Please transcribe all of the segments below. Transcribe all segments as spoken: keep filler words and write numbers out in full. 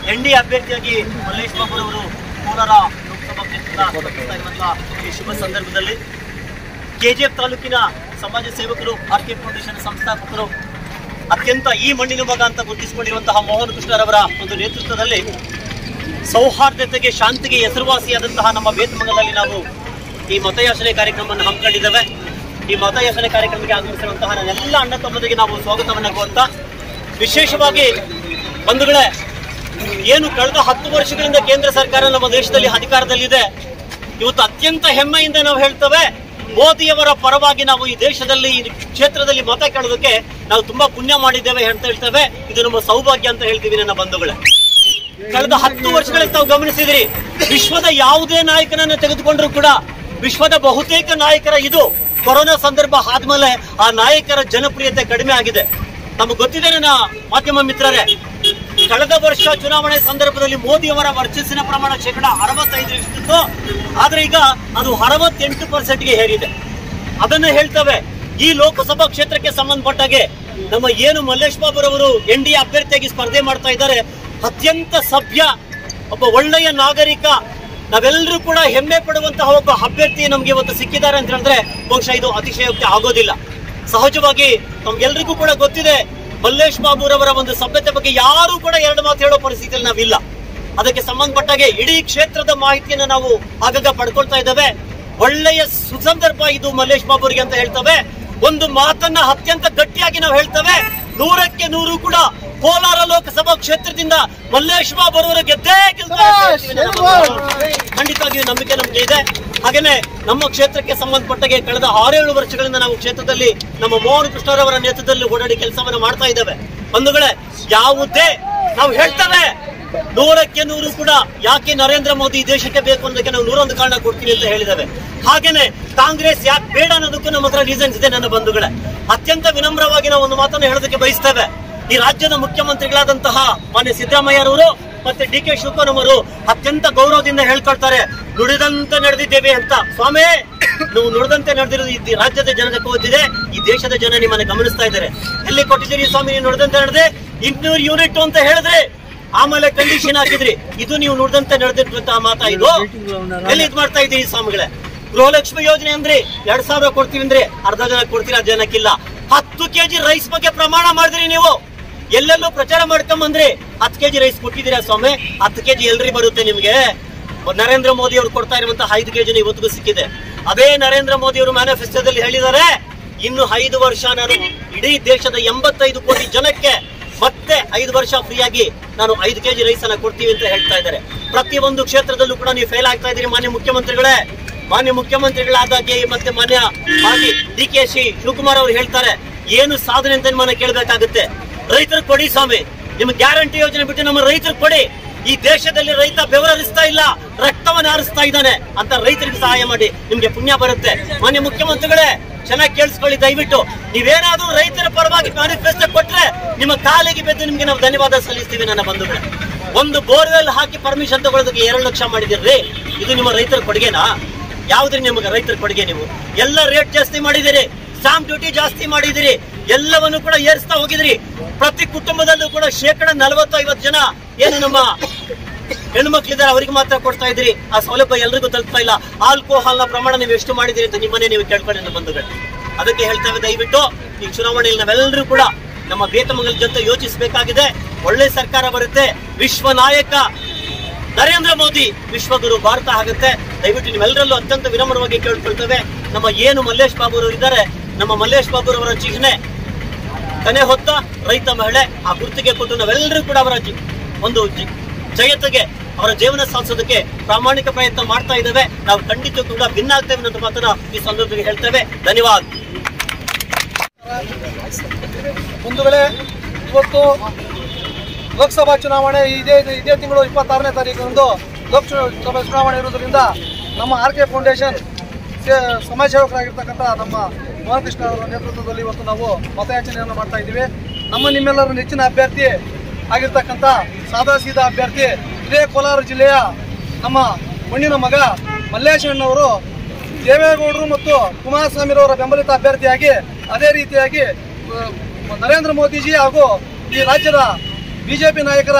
N D ಅಭ್ಯರ್ಥಿಯಾಗಿ ಮಲ್ಲೇಶ್ ಬಾಬು ಅವರು ಕೋಲಾರ ಲೋಕಸಭಾ ಕ್ಷೇತ್ರದ ಈ ಶುಭ ಸಂದರ್ಭದಲ್ಲಿ ಕೆಜಿಎಫ್ ತಾಲೂಕಿನ ಸಮಾಜ ಸೇವಕರು, ಆರ್ ಕೆ ಫೌಂಡೇಶನ್ ಸಂಸ್ಥಾಪಕರು, ಅತ್ಯಂತ ಈ ಮಣ್ಣಿನ ಮಗ ಅಂತ ಗುರುತಿಸಿಕೊಂಡಿರುವಂತಹ ಮೋಹನ್ ಕೃಷ್ಣರವರ ಒಂದು ನೇತೃತ್ವದಲ್ಲಿ ಸೌಹಾರ್ದತೆಗೆ, ಶಾಂತಿಗೆ ಹೆಸರುವಾಸಿಯಾದಂತಹ ನಮ್ಮ ಬೇತಮಂಗಲದಲ್ಲಿ ನಾವು ಈ ಮತಯಾಚನೆ ಕಾರ್ಯಕ್ರಮವನ್ನು ಹಮ್ಮಿಕೊಂಡಿದ್ದೇವೆ. ಈ ಮತಯಾಚನೆ ಕಾರ್ಯಕ್ರಮಕ್ಕೆ ಆಗಮಿಸಿರುವಂತಹ ನನ್ನೆಲ್ಲ ಅಣ್ಣ ತಮ್ಮದಿಗೆ ನಾವು ಸ್ವಾಗತವನ್ನು ಕೋರ್ತಾ, ವಿಶೇಷವಾಗಿ ಬಂಧುಗಳೇ, ಏನು ಕಳೆದ ಹತ್ತು ವರ್ಷಗಳಿಂದ ಕೇಂದ್ರ ಸರ್ಕಾರ ನಮ್ಮ ದೇಶದಲ್ಲಿ ಅಧಿಕಾರದಲ್ಲಿದೆ. ಇವತ್ತು ಅತ್ಯಂತ ಹೆಮ್ಮೆಯಿಂದ ನಾವು ಹೇಳ್ತೇವೆ, ಮೋದಿಯವರ ಪರವಾಗಿ ನಾವು ಈ ದೇಶದಲ್ಲಿ ಈ ಕ್ಷೇತ್ರದಲ್ಲಿ ಮತ ಕೇಳೋದಕ್ಕೆ ನಾವು ತುಂಬಾ ಪುಣ್ಯ ಮಾಡಿದ್ದೇವೆ ಅಂತ ಹೇಳ್ತೇವೆ. ಇದು ನಮ್ಮ ಸೌಭಾಗ್ಯ ಅಂತ ಹೇಳ್ತೀವಿ ನನ್ನ ಬಂಧುಗಳೇ. ಕಳೆದ ಹತ್ತು ವರ್ಷಗಳಿಂದ ತಾವು ಗಮನಿಸಿದ್ರಿ, ವಿಶ್ವದ ಯಾವುದೇ ನಾಯಕನನ್ನು ತೆಗೆದುಕೊಂಡ್ರು ಕೂಡ ವಿಶ್ವದ ಬಹುತೇಕ ನಾಯಕರ ಇದು ಕೊರೋನಾ ಸಂದರ್ಭ ಆದ್ಮೇಲೆ ಆ ನಾಯಕರ ಜನಪ್ರಿಯತೆ ಕಡಿಮೆ ಆಗಿದೆ. ನಮಗೆ ಗೊತ್ತಿದೆ ನನ್ನ ಮಾಧ್ಯಮ ಮಿತ್ರರೇ, ಕಳೆದ ವರ್ಷ ಚುನಾವಣೆ ಸಂದರ್ಭದಲ್ಲಿ ಮೋದಿಯವರ ವರ್ಚಸ್ಸಿನ ಪ್ರಮಾಣ ಶೇಕಡ ಅರವತ್ತೈದರಷ್ಟಿತ್ತು. ಆದ್ರೆ ಈಗ ಅದು ಅರವತ್ತೆಂಟು ಪರ್ಸೆಂಟ್ಗೆ ಏರಿದೆ. ಅದನ್ನ ಹೇಳ್ತೇವೆ. ಈ ಲೋಕಸಭಾ ಕ್ಷೇತ್ರಕ್ಕೆ ಸಂಬಂಧಪಟ್ಟಾಗೆ ನಮ್ಮ ಏನು ಮಲ್ಲೇಶ್ ಬಾಬುರವರು ಎನ್ ಡಿ ಎ ಅಭ್ಯರ್ಥಿಯಾಗಿ ಸ್ಪರ್ಧೆ ಮಾಡ್ತಾ ಇದ್ದಾರೆ, ಅತ್ಯಂತ ಸಭ್ಯ, ಒಬ್ಬ ಒಳ್ಳೆಯ ನಾಗರಿಕ, ನಾವೆಲ್ಲರೂ ಕೂಡ ಹೆಮ್ಮೆ ಪಡುವಂತಹ ಒಬ್ಬ ಅಭ್ಯರ್ಥಿ ನಮ್ಗೆ ಇವತ್ತು ಸಿಕ್ಕಿದ್ದಾರೆ ಅಂತ ಹೇಳಿದ್ರೆ ಬಹುಶಃ ಇದು ಅತಿಶಯೋಕ್ತಿ ಆಗೋದಿಲ್ಲ. ಸಹಜವಾಗಿ ನಮ್ಗೆಲ್ರಿಗೂ ಕೂಡ ಗೊತ್ತಿದೆ, ಮಲ್ಲೇಶ್ ಬಾಬುರವರ ಒಂದು ಸಭ್ಯತೆ ಬಗ್ಗೆ ಯಾರು ಕೂಡ ಎರಡು ಮಾತು ಹೇಳೋ ಪರಿಸ್ಥಿತಿಯಲ್ಲಿ ನಾವಿಲ್ಲ. ಅದಕ್ಕೆ ಸಂಬಂಧಪಟ್ಟಾಗೆ ಇಡೀ ಕ್ಷೇತ್ರದ ಮಾಹಿತಿಯನ್ನು ನಾವು ಆಗಾಗ ಪಡ್ಕೊಳ್ತಾ ಇದ್ದೇವೆ. ಒಳ್ಳೆಯ ಸುಸಂದರ್ಭ ಇದು ಮಲ್ಲೇಶ್ ಬಾಬುರಿಗೆ ಅಂತ ಹೇಳ್ತೇವೆ. ಒಂದು ಮಾತನ್ನ ಅತ್ಯಂತ ಗಟ್ಟಿಯಾಗಿ ನಾವು ಹೇಳ್ತೇವೆ, ನೂರಕ್ಕೆ ನೂರು ಕೂಡ ಕೋಲಾರ ಲೋಕಸಭಾ ಕ್ಷೇತ್ರದಿಂದ ಮಲ್ಲೇಶ್ ಬಾಬು ಅವರು ಗೆದ್ದೇ ಖಂಡಿತವಾಗಿಯೂ ನಂಬಿಕೆ ನಮ್ಗೆ ಇದೆ. ಹಾಗೇನೆ ನಮ್ಮ ಕ್ಷೇತ್ರಕ್ಕೆ ಸಂಬಂಧಪಟ್ಟಾಗೆ ಕಳೆದ ಆರೇಳು ವರ್ಷಗಳಿಂದ ನಾವು ಕ್ಷೇತ್ರದಲ್ಲಿ ನಮ್ಮ ಮೋಹನ್ ಕೃಷ್ಣರವರ ನೇತೃತ್ವದಲ್ಲಿ ಓಡಾಡಿ ಕೆಲಸವನ್ನು ಮಾಡ್ತಾ ಇದ್ದೇವೆ. ಬಂಧುಗಳೇ, ಯಾವುದೇ ನಾವು ಹೇಳ್ತೇವೆ ನೂರಕ್ಕೆ ನೂರು ಕೂಡ ಯಾಕೆ ನರೇಂದ್ರ ಮೋದಿ ದೇಶಕ್ಕೆ ಬೇಕು ಅನ್ನೋದಕ್ಕೆ ನಾವು ನೂರೊಂದು ಕಾರಣ ಕೊಡ್ತೀವಿ ಅಂತ ಹೇಳಿದ್ದೇವೆ. ಹಾಗೇನೆ ಕಾಂಗ್ರೆಸ್ ಯಾಕೆ ಬೇಡ ಅನ್ನೋದಕ್ಕೂ ನಮ್ಮ ಹತ್ರ ರೀಸನ್ಸ್ ಇದೆ ನನ್ನ ಬಂಧುಗಳೇ. ಅತ್ಯಂತ ವಿನಮ್ರವಾಗಿ ನಾವು ಒಂದು ಮಾತನ್ನು ಹೇಳೋದಕ್ಕೆ ಬಯಸ್ತೇವೆ. ಈ ರಾಜ್ಯದ ಮುಖ್ಯಮಂತ್ರಿಗಳಾದಂತಹ ಮಾನ್ಯ ಸಿದ್ದರಾಮಯ್ಯರವರು ಮತ್ತೆ ಡಿ ಕೆ ಶಿವಕುಮಾರ್ ಅವರು ಅತ್ಯಂತ ಗೌರವದಿಂದ ಹೇಳ್ಕೊಳ್ತಾರೆ, ನುಡಿದಂತೆ ನಡೆದಿದ್ದೇವೆ ಅಂತ. ಸ್ವಾಮಿ, ನೀವು ನುಡಿದಂತೆ ನಡೆದಿರೋದು ಈ ರಾಜ್ಯದ ಜನಕ್ಕೆ ಗೊತ್ತಿದೆ, ಈ ದೇಶದ ಜನ ನಿಮ್ಮನ್ನ ಗಮನಿಸ್ತಾ ಇದ್ದಾರೆ. ಎಲ್ಲಿ ಕೊಟ್ಟಿದ್ದೀರಿ ಸ್ವಾಮಿ ನೀವು ನುಡಿದಂತೆ ನಡೆದೆ? ಇನ್ನೂರು ಯೂನಿಟ್ ಅಂತ ಹೇಳಿದ್ರೆ ಆಮೇಲೆ ಕಂಡೀಷನ್ ಹಾಕಿದ್ರಿ, ಇದು ನೀವು ನುಡಿದಂತೆ ನಡೆದಿರುವಂತಹ ಮಾತಾ ಇದು? ಎಲ್ಲಿ ಇದು ಮಾಡ್ತಾ ಇದ್ದೀರಿ ಸ್ವಾಮಿಗಳೇ? ಗೃಹಲಕ್ಷ್ಮಿ ಯೋಜನೆ ಅಂದ್ರೆ ಎರಡ್ ಸಾವಿರ ಕೊಡ್ತೀವಿ ಅಂದ್ರೆ ಅರ್ಧ ಜನ ಕೊಡ್ತೀರಿ, ಅರ್ಧ ಜನಕ್ಕಿಲ್ಲ. ಹತ್ತು ಕೆಜಿ ರೈಸ್ ಬಗ್ಗೆ ಪ್ರಮಾಣ ಮಾಡಿದ್ರಿ ನೀವು, ಎಲ್ಲೆಲ್ಲೂ ಪ್ರಚಾರ ಮಾಡ್ಕೊಂಬಂದ್ರಿ. ಹತ್ತು ಕೆಜಿ ರೈಸ್ ಕೊಟ್ಟಿದ್ದೀರಾ ಸ್ವಾಮಿ? ಹತ್ತು ಕೆಜಿ ಎಲ್ರಿ ಬರುತ್ತೆ ನಿಮ್ಗೆ? ನರೇಂದ್ರ ಮೋದಿ ಅವರು ಕೊಡ್ತಾ ಇರುವಂತಹ ಐದು ಕೆಜಿನ ಇವತ್ತಿಗೂ ಸಿಕ್ಕಿದೆ. ಅದೇ ನರೇಂದ್ರ ಮೋದಿ ಅವರು ಮ್ಯಾನಿಫೆಸ್ಟೋದಲ್ಲಿ ಹೇಳಿದ್ದಾರೆ, ಇನ್ನು ಐದು ವರ್ಷ ನಾನು ಇಡೀ ದೇಶದ ಎಂಬತ್ತೈದು ಕೋಟಿ ಜನಕ್ಕೆ ಮತ್ತೆ ಐದು ವರ್ಷ ಫ್ರೀಯಾಗಿ ನಾನು ಐದು ಕೆಜಿ ರೈಸ್ ಅನ್ನ ಕೊಡ್ತೀವಿ ಅಂತ ಹೇಳ್ತಾ ಇದ್ದಾರೆ. ಪ್ರತಿಯೊಂದು ಕ್ಷೇತ್ರದಲ್ಲೂ ಕೂಡ ನೀವು ಫೇಲ್ ಆಗ್ತಾ ಇದ್ದೀರಿ ಮಾನ್ಯ ಮುಖ್ಯಮಂತ್ರಿಗಳೇ. ಮಾನ್ಯ ಮುಖ್ಯಮಂತ್ರಿಗಳಾದಾಗೆ ಮತ್ತೆ ಮಾನ್ಯ ಹಾಗೆ ಡಿ ಕೆ ಶಿ ಶಿವಕುಮಾರ್ ಅವರು ಹೇಳ್ತಾರೆ, ಏನು ಸಾಧನೆ ಅಂತ ನಿಮ್ಮನ್ನ ಕೇಳಬೇಕಾಗುತ್ತೆ. ರೈತರು ಕೊಡಿ ಸ್ವಾಮಿ, ನಿಮ್ಗೆ ಗ್ಯಾರಂಟಿ ಯೋಜನೆ ಬಿಟ್ಟು ನಮ್ಮ ರೈತರು ಕೊಡಿ. ಈ ದೇಶದಲ್ಲಿ ರೈತ ಬೆವರಿಸ್ತಾ ಇಲ್ಲ, ರಕ್ತವನ್ನ ಹಾರಿಸ್ತಾ ಇದ್ದಾನೆ ಅಂತ ರೈತರಿಗೆ ಸಹಾಯ ಮಾಡಿ, ನಿಮ್ಗೆ ಪುಣ್ಯ ಬರುತ್ತೆ. ಮಾನ್ಯ ಮುಖ್ಯಮಂತ್ರಿಗಳೇ, ಚೆನ್ನಾಗಿ ಕೇಳಿಸ್ಕೊಳ್ಳಿ ದಯವಿಟ್ಟು. ನೀವೇನಾದ್ರೂ ರೈತರ ಪರವಾಗಿ ಮ್ಯಾನಿಫೆಸ್ಟೋ ಕೊಟ್ರೆ ನಿಮ್ಮ ಕಾಲಿಗೆ ಬೆದ್ದು ನಿಮ್ಗೆ ನಾವು ಧನ್ಯವಾದ ಸಲ್ಲಿಸ್ತೀವಿ ನನ್ನ ಬಂಧುಗಳೇ. ಒಂದು ಬೋರ್ವೆಲ್ ಹಾಕಿ ಪರ್ಮಿಷನ್ ತಗೊಳ್ಳೋದಕ್ಕೆ ಎರಡು ಲಕ್ಷ ಮಾಡಿದಿರ್ರಿ, ಇದು ನಿಮ್ಮ ರೈತರ ಕೊಡುಗೆನಾ? ಯಾವ್ದ್ರಿ ನಿಮಗೆ ರೈತರ ಕೊಡುಗೆ? ನೀವು ಎಲ್ಲ ರೇಟ್ ಜಾಸ್ತಿ ಮಾಡಿದಿರಿ, ಸ್ಟಾಂಪ್ ಡ್ಯೂಟಿ ಜಾಸ್ತಿ ಮಾಡಿದಿರಿ, ಎಲ್ಲವನ್ನು ಕೂಡ ಏರಿಸ್ತಾ ಹೋಗಿದ್ರಿ. ಪ್ರತಿ ಕುಟುಂಬದಲ್ಲೂ ಕೂಡ ಶೇಕಡ ನಲವತ್ತು ಐವತ್ತು ಜನ ಏನು ನಮ್ಮ ಹೆಣ್ಮಕ್ಳಿದ್ದಾರೆ ಅವರಿಗೆ ಮಾತ್ರ ಕೊಡ್ತಾ ಇದ್ರಿ. ಆ ಸೌಲಭ್ಯ ಎಲ್ರಿಗೂ ತಲುಪ್ತಾ ಇಲ್ಲ. ಆಲ್ಕೋಹಾಲ್ ನ ಪ್ರಮಾಣ ನೀವು ಎಷ್ಟು ಮಾಡಿದಿರಿ ಅಂತ ನಿಮ್ಮನ್ನೇ ನೀವು ಕೇಳ್ಕೊಂಡು ಬಂಧುಗಳು. ಅದಕ್ಕೆ ಹೇಳ್ತೇವೆ, ದಯವಿಟ್ಟು ಈ ಚುನಾವಣೆಯಲ್ಲಿ ನಾವೆಲ್ಲರೂ ಕೂಡ ನಮ್ಮ ಬೇತಮಂಗಲ ಜೊತೆ ಯೋಚಿಸಬೇಕಾಗಿದೆ. ಒಳ್ಳೆ ಸರ್ಕಾರ ಬರುತ್ತೆ, ವಿಶ್ವ ನಾಯಕ ನರೇಂದ್ರ ಮೋದಿ ವಿಶ್ವಗುರು ಭಾರತ ಆಗುತ್ತೆ. ದಯವಿಟ್ಟು ನೀವೆಲ್ಲರಲ್ಲೂ ಅತ್ಯಂತ ವಿನಮ್ರವಾಗಿ ಕೇಳ್ಕೊಳ್ತೇವೆ. ನಮ್ಮ ಏನು ಮಲ್ಲೇಶ್ ಬಾಬು ಅವರು ಇದ್ದಾರೆ, ನಮ್ಮ ಮಲ್ಲೇಶ್ ಬಾಬು ಅವರ ಚಿಹ್ನೆ ಕನೆ ಹೊತ್ತ ರೈತ ಮಹಿಳೆ, ಆ ಗುರುತಿಗೆ ಕೊಟ್ಟು ನಾವೆಲ್ಲರೂ ಕೂಡ ಅವರ ಒಂದು ಜಯತೆಗೆ ಅವರ ಜೀವನ ಸಾಧಿಸೋದಕ್ಕೆ ಪ್ರಾಮಾಣಿಕ ಪ್ರಯತ್ನ ಮಾಡ್ತಾ ಇದ್ದೇವೆ. ನಾವು ಖಂಡಿತ ಕೂಡ ಭಿನ್ನ ಆಗ್ತೇವೆ ಅನ್ನೋ ಮಾತನ್ನ ಈ ಸಂದರ್ಭದಲ್ಲಿ ಹೇಳ್ತೇವೆ. ಧನ್ಯವಾದ. ಬಂಧುಗಳೇ, ಇವತ್ತು ಲೋಕಸಭಾ ಚುನಾವಣೆ ಇದೇ ಇದೇ ತಿಂಗಳು ಇಪ್ಪತ್ತಾರನೇ ತಾರೀಕರಂದು ಲೋಕಸಭಾ ಚುನಾವಣೆ ಇರುವುದರಿಂದ ನಮ್ಮ ಆರ್ ಕೆ ಫೌಂಡೇಶನ್ ಸಮಾಜ ಸೇವಕರಾಗಿರ್ತಕ್ಕಂಥ ನಮ್ಮ ಮೋಹನ್ ಕೃಷ್ಣ ಅವರ ನೇತೃತ್ವದಲ್ಲಿ ಇವತ್ತು ನಾವು ಮತಯಾಚನೆಯನ್ನು ಮಾಡ್ತಾ ಇದ್ದೀವಿ. ನಮ್ಮ ನಿಮ್ಮೆಲ್ಲರ ನೆಚ್ಚಿನ ಅಭ್ಯರ್ಥಿ ಆಗಿರ್ತಕ್ಕಂಥ ಸಾದಾ ಸೀದಾ ಅಭ್ಯರ್ಥಿ ಇದೇ ಕೋಲಾರ ಜಿಲ್ಲೆಯ ನಮ್ಮ ಮಣ್ಣಿನ ಮಗ ಮಲ್ಲೇಶಣ್ಣವರು ದೇವೇಗೌಡರು ಮತ್ತು ಕುಮಾರಸ್ವಾಮಿರವರ ಬೆಂಬಲಿತ ಅಭ್ಯರ್ಥಿಯಾಗಿ, ಅದೇ ರೀತಿಯಾಗಿ ನರೇಂದ್ರ ಮೋದಿಜಿ ಹಾಗೂ ಈ ರಾಜ್ಯದ ಬಿಜೆಪಿ ನಾಯಕರ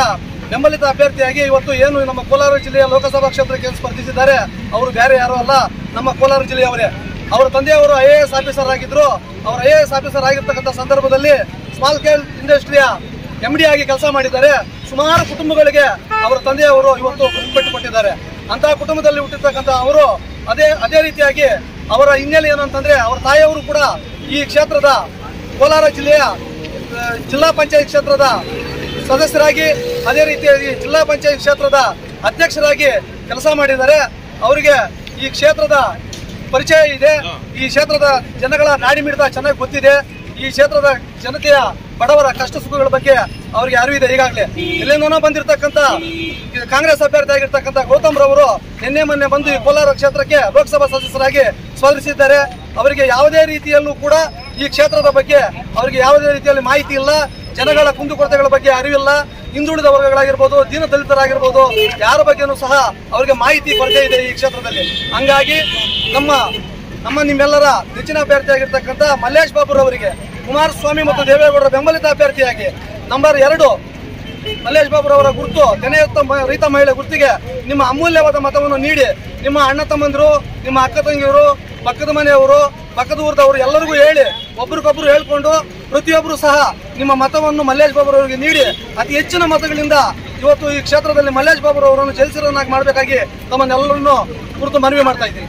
ಬೆಂಬಲಿತ ಅಭ್ಯರ್ಥಿಯಾಗಿ ಇವತ್ತು ಏನು ನಮ್ಮ ಕೋಲಾರ ಜಿಲ್ಲೆಯ ಲೋಕಸಭಾ ಕ್ಷೇತ್ರಕ್ಕೆ ಸ್ಪರ್ಧಿಸಿದ್ದಾರೆ ಅವರು ಬೇರೆ ಯಾರು ಅಲ್ಲ, ನಮ್ಮ ಕೋಲಾರ ಜಿಲ್ಲೆಯವರೇ. ಅವರ ತಂದೆಯವರು ಐ ಎ ಎಸ್ ಆಫೀಸರ್ ಆಗಿದ್ರು. ಅವರು ಐ ಎ ಎಸ್ ಆಫೀಸರ್ ಆಗಿರ್ತಕ್ಕಂಥ ಸಂದರ್ಭದಲ್ಲಿ ಸ್ಮಾಲ್ ಸ್ಕೇಲ್ ಇಂಡಸ್ಟ್ರಿಯ ಎಂ ಡಿ ಆಗಿ ಕೆಲಸ ಮಾಡಿದ್ದಾರೆ. ಸುಮಾರು ಕುಟುಂಬಗಳಿಗೆ ಅವರ ತಂದೆಯವರು ಇವತ್ತು ಗುರುಪೆಟ್ಟು ಕೊಟ್ಟಿದ್ದಾರೆ. ಅಂತಹ ಕುಟುಂಬದಲ್ಲಿ ಹುಟ್ಟಿರ್ತಕ್ಕಂಥ ಅವರು ಅದೇ ಅದೇ ರೀತಿಯಾಗಿ ಅವರ ಹಿನ್ನೆಲೆ ಏನು ಅಂತಂದ್ರೆ, ಅವರ ತಾಯಿಯವರು ಕೂಡ ಈ ಕ್ಷೇತ್ರದ ಕೋಲಾರ ಜಿಲ್ಲೆಯ ಜಿಲ್ಲಾ ಪಂಚಾಯತ್ ಕ್ಷೇತ್ರದ ಸದಸ್ಯರಾಗಿ, ಅದೇ ರೀತಿಯಾಗಿ ಜಿಲ್ಲಾ ಪಂಚಾಯತ್ ಕ್ಷೇತ್ರದ ಅಧ್ಯಕ್ಷರಾಗಿ ಕೆಲಸ ಮಾಡಿದ್ದಾರೆ. ಅವರಿಗೆ ಈ ಕ್ಷೇತ್ರದ ಪರಿಚಯ ಇದೆ. ಈ ಕ್ಷೇತ್ರದ ಜನಗಳ ನಾಡಿ ಮಿಡಿತ ಚೆನ್ನಾಗಿ ಗೊತ್ತಿದೆ. ಈ ಕ್ಷೇತ್ರದ ಜನತೆಯ ಬಡವರ ಕಷ್ಟ ಸುಖಗಳ ಬಗ್ಗೆ ಅವರಿಗೆ ಅರಿವಿದೆ. ಈಗಾಗಲೇ ಇಲ್ಲಿಂದನೋ ಬಂದಿರತಕ್ಕಂಥ ಕಾಂಗ್ರೆಸ್ ಅಭ್ಯರ್ಥಿ ಆಗಿರ್ತಕ್ಕಂಥ ಗೌತಮ್ ರವರು ನಿನ್ನೆ ಮೊನ್ನೆ ಬಂದು ಈ ಕೋಲಾರ ಕ್ಷೇತ್ರಕ್ಕೆ ಲೋಕಸಭಾ ಸದಸ್ಯರಾಗಿ ಸ್ಪರ್ಧಿಸಿದ್ದಾರೆ. ಅವರಿಗೆ ಯಾವುದೇ ರೀತಿಯಲ್ಲೂ ಕೂಡ ಈ ಕ್ಷೇತ್ರದ ಬಗ್ಗೆ ಅವರಿಗೆ ಯಾವುದೇ ರೀತಿಯಲ್ಲಿ ಮಾಹಿತಿ ಇಲ್ಲ. ಜನಗಳ ಕುಂದುಕೊರತೆಗಳ ಬಗ್ಗೆ ಅರಿವಿಲ್ಲ. ಹಿಂದುಳಿದ ವರ್ಗಗಳಾಗಿರ್ಬೋದು, ದೀನ ದಲಿತರಾಗಿರ್ಬೋದು, ಯಾರ ಬಗ್ಗೆನೂ ಸಹ ಅವರಿಗೆ ಮಾಹಿತಿ ಕೊರತೆ ಇದೆ ಈ ಕ್ಷೇತ್ರದಲ್ಲಿ. ಹಂಗಾಗಿ ನಮ್ಮ ನಮ್ಮ ನಿಮ್ಮೆಲ್ಲರ ನೆಚ್ಚಿನ ಅಭ್ಯರ್ಥಿಯಾಗಿರ್ತಕ್ಕಂಥ ಮಲ್ಲೇಶ್ ಬಾಬುರವರಿಗೆ ಕುಮಾರಸ್ವಾಮಿ ಮತ್ತು ದೇವೇಗೌಡರ ಬೆಂಬಲಿತ ಅಭ್ಯರ್ಥಿಯಾಗಿ ನಂಬರ್ ಎರಡು ಮಲ್ಲೇಶ್ ಬಾಬುರವರ ಗುರುತು ತೆನೆಯುತ್ತ ರೈತ ಮಹಿಳೆ ಗುರುತಿಗೆ ನಿಮ್ಮ ಅಮೂಲ್ಯವಾದ ಮತವನ್ನು ನೀಡಿ, ನಿಮ್ಮ ಅಣ್ಣ ತಮ್ಮಂದಿರು, ನಿಮ್ಮ ಅಕ್ಕ ತಂಗಿಯರು, ಪಕ್ಕದ ಮನೆಯವರು, ಪಕ್ಕದ ಊರದವರು ಎಲ್ಲರಿಗೂ ಹೇಳಿ, ಒಬ್ರಿಗೊಬ್ರು ಹೇಳ್ಕೊಂಡು ಪ್ರತಿಯೊಬ್ಬರು ಸಹ ನಿಮ್ಮ ಮತವನ್ನು ಮಲ್ಲೇಶ್ ಬಾಬುರವರಿಗೆ ನೀಡಿ ಅತಿ ಹೆಚ್ಚಿನ ಮತಗಳಿಂದ ಇವತ್ತು ಈ ಕ್ಷೇತ್ರದಲ್ಲಿ ಮಲ್ಲೇಶ್ ಬಾಬುರವರನ್ನು ಜಯಿಸಿರನ್ನಾಗಿ ಮಾಡಬೇಕಾಗಿ ತಮ್ಮನ್ನೆಲ್ಲರನ್ನು ಕುರಿತು ಮನವಿ ಮಾಡ್ತಾ ಇದ್ದೀನಿ.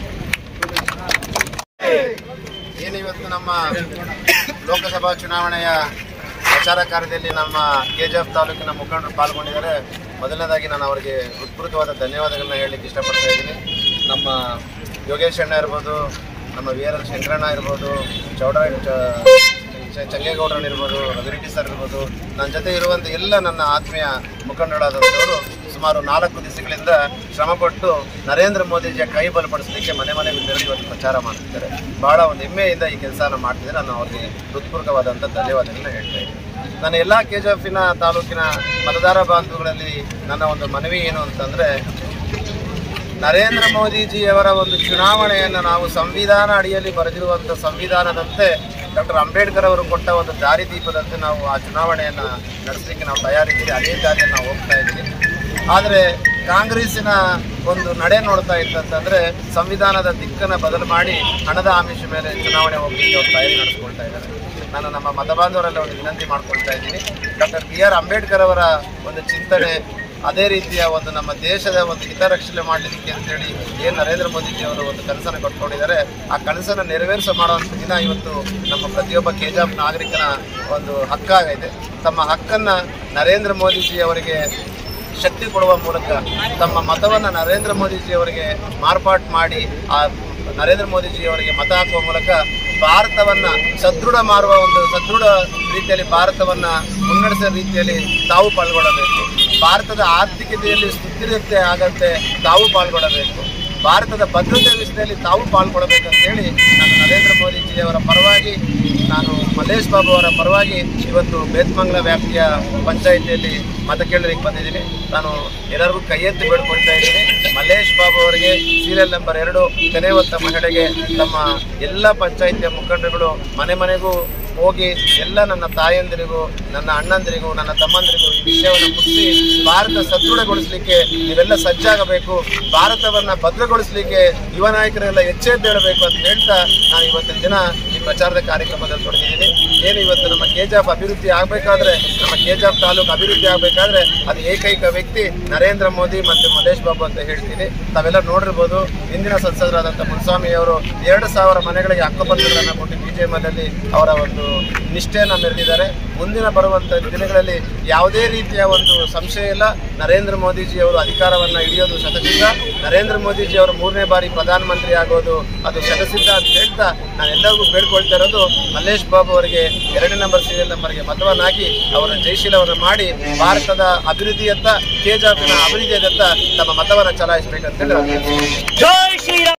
ಏನು ಇವತ್ತು ನಮ್ಮ ಲೋಕಸಭಾ ಚುನಾವಣೆಯ ಪ್ರಚಾರ ಕಾರ್ಯದಲ್ಲಿ ನಮ್ಮ ಕೆ ಜಿ ಎಫ್ ತಾಲೂಕಿನ ಮುಖಂಡರು ಪಾಲ್ಗೊಂಡಿದ್ದಾರೆ. ಮೊದಲನೇದಾಗಿ ನಾನು ಅವರಿಗೆ ಹೃತ್ಪೂರ್ವಕವಾದ ಧನ್ಯವಾದಗಳನ್ನ ಹೇಳಲಿಕ್ಕೆ ಇಷ್ಟಪಡ್ತಾ ಇದ್ದೀನಿ. ನಮ್ಮ ಯೋಗೇಶ್ ಅಣ್ಣ ಇರ್ಬೋದು, ನಮ್ಮ ವಿ ಆರ್ ಎಲ್ ಶಂಕರಣ್ಣ ಇರ್ಬೋದು, ಚೌಡ ಚಂಗೇಗೌಡರನ್ನಿರ್ಬೋದು, ರಘುರೆಡ್ಡಿ ಸರ್ ಇರ್ಬೋದು, ನನ್ನ ಜೊತೆ ಇರುವಂಥ ಎಲ್ಲ ನನ್ನ ಆತ್ಮೀಯ ಮುಖಂಡರಾದಂಥವರು ಸುಮಾರು ನಾಲ್ಕು ದಿವಸಗಳಿಂದ ಶ್ರಮಪಟ್ಟು ನರೇಂದ್ರ ಮೋದಿಜಿಯ ಕೈ ಬಲಪಡಿಸಲಿಕ್ಕೆ ಮನೆ ಮನೆಗೆ ತೆರಳಿ ಇವತ್ತು ಪ್ರಚಾರ ಮಾಡ್ತಿದ್ದಾರೆ. ಬಹಳ ಒಂದು ಹೆಮ್ಮೆಯಿಂದ ಈ ಕೆಲಸನ ಮಾಡ್ತಿದ್ದಾರೆ. ನಾನು ಅವರಿಗೆ ಹೃತ್ಪೂರ್ವಕವಾದಂಥ ಧನ್ಯವಾದಗಳನ್ನ ಹೇಳ್ತಾ ಇದ್ದೀನಿ. ನನ್ನ ಎಲ್ಲ ಕೆ ಜಿ ಎಫಿನ ತಾಲೂಕಿನ ಮತದಾರ ಬಾಂಧವಗಳಲ್ಲಿ ನನ್ನ ಒಂದು ಮನವಿ ಏನು ಅಂತಂದರೆ, ನರೇಂದ್ರ ಮೋದಿಜಿಯವರ ಒಂದು ಚುನಾವಣೆಯನ್ನು ನಾವು ಸಂವಿಧಾನ ಅಡಿಯಲ್ಲಿ ಬರೆದಿರುವಂಥ ಸಂವಿಧಾನದಂತೆ ಡಾಕ್ಟರ್ ಅಂಬೇಡ್ಕರ್ ಅವರು ಕೊಟ್ಟ ಒಂದು ದಾರಿದೀಪದಂತೆ ನಾವು ಆ ಚುನಾವಣೆಯನ್ನು ನಡೆಸಲಿಕ್ಕೆ ನಾವು ತಯಾರಿದ್ದೀವಿ. ಅದೇ ದಾರಿಯಲ್ಲಿ ನಾವು ಹೋಗ್ತಾ ಇದ್ದೀವಿ. ಆದರೆ ಕಾಂಗ್ರೆಸ್ಸಿನ ಒಂದು ನಡೆ ನೋಡ್ತಾ ಇತ್ತಂತಂದರೆ ಸಂವಿಧಾನದ ದಿಕ್ಕನ್ನು ಬದಲು ಮಾಡಿ ಹಣದ ಆಮಿಷ ಮೇಲೆ ಚುನಾವಣೆ ಹೋಗಲಿಕ್ಕೆ ಅವರು ತಯಾರಿ ನಡೆಸ್ಕೊಳ್ತಾ ಇದ್ದಾರೆ. ನಾನು ನಮ್ಮ ಮತಬಾಂಧವರಲ್ಲಿ ಒಂದು ವಿನಂತಿ ಮಾಡ್ಕೊಳ್ತಾ ಇದ್ದೀನಿ. ಡಾಕ್ಟರ್ ಬಿ ಆರ್ ಅಂಬೇಡ್ಕರ್ ಅವರ ಒಂದು ಚಿಂತನೆ, ಅದೇ ರೀತಿಯ ಒಂದು ನಮ್ಮ ದೇಶದ ಒಂದು ಹಿತರಕ್ಷಣೆ ಮಾಡಲಿಕ್ಕೆ ಅಂತೇಳಿ ಏನು ನರೇಂದ್ರ ಮೋದಿಜಿ ಅವರು ಒಂದು ಕನಸನ್ನು ಕಟ್ಕೊಂಡಿದ್ದಾರೆ, ಆ ಕನಸನ್ನು ನೆರವೇರಿಸ ಮಾಡುವಂಥ ದಿನ ಇವತ್ತು ನಮ್ಮ ಪ್ರತಿಯೊಬ್ಬ ಕೆ ಜಿ ಎಫ್ ನಾಗರಿಕನ ಒಂದು ಹಕ್ಕಾಗಿದೆ. ತಮ್ಮ ಹಕ್ಕನ್ನು ನರೇಂದ್ರ ಮೋದಿಜಿ ಅವರಿಗೆ ಶಕ್ತಿ ಕೊಡುವ ಮೂಲಕ ತಮ್ಮ ಮತವನ್ನು ನರೇಂದ್ರ ಮೋದಿಜಿ ಅವರಿಗೆ ಮಾರ್ಪಾಟು ಮಾಡಿ ಆ ನರೇಂದ್ರ ಮೋದಿಜಿ ಅವರಿಗೆ ಮತ ಹಾಕುವ ಮೂಲಕ ಭಾರತವನ್ನು ಸದೃಢ ಮಾಡುವ ಒಂದು ಸದೃಢ ರೀತಿಯಲ್ಲಿ ಭಾರತವನ್ನು ಮುನ್ನಡೆಸುವ ರೀತಿಯಲ್ಲಿ ತಾವು ಪಾಲ್ಗೊಳ್ಳಬೇಕು. ಭಾರತದ ಆರ್ಥಿಕತೆಯಲ್ಲಿ ಸ್ಥಿರತೆ ಆಗಂತೆ ತಾವು ಪಾಲ್ಗೊಳ್ಳಬೇಕು. ಭಾರತದ ಭದ್ರತೆ ವಿಷಯದಲ್ಲಿ ತಾವು ಪಾಲ್ಗೊಳ್ಳಬೇಕಂತೇಳಿ ನಾನು ನರೇಂದ್ರ ಮೋದಿಜಿಯವರ ಪರವಾಗಿ, ನಾನು ಮಲ್ಲೇಶ್ ಬಾಬು ಅವರ ಪರವಾಗಿ ಇವತ್ತು ಬೇತ್ಮಂಗಲ ವ್ಯಾಪ್ತಿಯ ಪಂಚಾಯಿತಿಯಲ್ಲಿ ಮತ ಕೇಳಲಿಕ್ಕೆ ಬಂದಿದ್ದೀನಿ. ನಾನು ಎಲ್ಲರಿಗೂ ಕೈ ಎತ್ತಿ ಬೇಡ್ಕೊಳ್ತಾ ಇದ್ದೀನಿ. ಮಲ್ಲೇಶ್ ಬಾಬು ಅವರಿಗೆ ಸೀರಿಯಲ್ ನಂಬರ್ ಎರಡು ತೆನೆ ಹೊತ್ತ ಮಹಿಳೆಗೆ ತಮ್ಮ ಎಲ್ಲ ಪಂಚಾಯಿತಿಯ ಮುಖಂಡರುಗಳು ಮನೆ ಮನೆಗೂ ಹೋಗಿ ಎಲ್ಲ ನನ್ನ ತಾಯಂದಿರಿಗೂ, ನನ್ನ ಅಣ್ಣಂದಿರಿಗೂ, ನನ್ನ ತಮ್ಮಂದಿರಿಗೂ ಈ ವಿಷಯವನ್ನು ಮುಟ್ಟಿಸಿ ಭಾರತ ಸದೃಢಗೊಳಿಸಲಿಕ್ಕೆ ನೀವೆಲ್ಲ ಸಜ್ಜಾಗಬೇಕು, ಭಾರತವನ್ನು ಭದ್ರಗೊಳಿಸಲಿಕ್ಕೆ ಯುವ ನಾಯಕರೆಲ್ಲ ಎಚ್ಚೆದ್ದೇಳಬೇಕು ಅಂತ ಹೇಳ್ತಾ ನಾನು ಇವತ್ತಿನ ದಿನ ಈ ಪ್ರಚಾರದ ಕಾರ್ಯಕ್ರಮದಲ್ಲಿ ತೊಡಗಿದ್ದೀನಿ. ಏನು ಇವತ್ತು ನಮ್ಮ ಕೆ ಜಿ ಎಫ್ ಅಭಿವೃದ್ಧಿ ಆಗಬೇಕಾದ್ರೆ, ನಮ್ಮ ಕೆ ಜಿ ಎಫ್ ತಾಲೂಕು ಅಭಿವೃದ್ಧಿ ಆಗಬೇಕಾದ್ರೆ ಅದು ಏಕೈಕ ವ್ಯಕ್ತಿ ನರೇಂದ್ರ ಮೋದಿ ಮತ್ತು ಮಲ್ಲೇಶ್ ಬಾಬು ಅಂತ ಹೇಳ್ತೀನಿ. ತಾವೆಲ್ಲ ನೋಡಿರ್ಬೋದು, ಹಿಂದಿನ ಸಂಸದರಾದಂಥ ಮುನ್ಸ್ವಾಮಿ ಅವರು ಎರಡು ಸಾವಿರ ಮನೆಗಳಿಗೆ ಹಕ್ಕುಪತ್ರಗಳನ್ನು ಕೊಟ್ಟು ಬಿ ಜೆ ಎಮ್ನಲ್ಲಿ ಅವರ ಒಂದು ನಿಷ್ಠೆಯನ್ನು ಮೆರೆದಿದ್ದಾರೆ. ಮುಂದಿನ ಬರುವಂಥ ದಿನಗಳಲ್ಲಿ ಯಾವುದೇ ರೀತಿಯ ಒಂದು ಸಂಶಯ ಇಲ್ಲ, ನರೇಂದ್ರ ಮೋದಿಜಿ ಅವರು ಅಧಿಕಾರವನ್ನು ಹಿಡಿಯೋದು ಶತಸಿದ್ಧ, ನರೇಂದ್ರ ಮೋದಿಜಿ ಅವರು ಮೂರನೇ ಬಾರಿ ಪ್ರಧಾನಮಂತ್ರಿ ಆಗೋದು ಅದು ಶತಸಿದ್ಧ ಅಂತ ಹೇಳ್ತಾ ನಾನು ಎಲ್ಲರಿಗೂ ಬೇಡ್ಕೊಳ್ತಾ ಇರೋದು, ಮಲ್ಲೇಶ್ ಬಾಬು ಅವರಿಗೆ ಎರಡನೇ ನಂಬರ್ ಸೀರಿಯಲ್ ನಂಬರ್ಗೆ ಮತವನ್ನು ಹಾಕಿ ಅವರ ಜಯಶೀಲವನ್ನು ಮಾಡಿ ಭಾರತದ ಅಭಿವೃದ್ಧಿಯತ್ತ, ಕೆ ಜಿ ಎಫ್ನ ಅಭಿವೃದ್ಧಿಯತ್ತ ತಮ್ಮ ಮತವನ್ನು ಚಲಾಯಿಸಬೇಕಂತೇಳಿ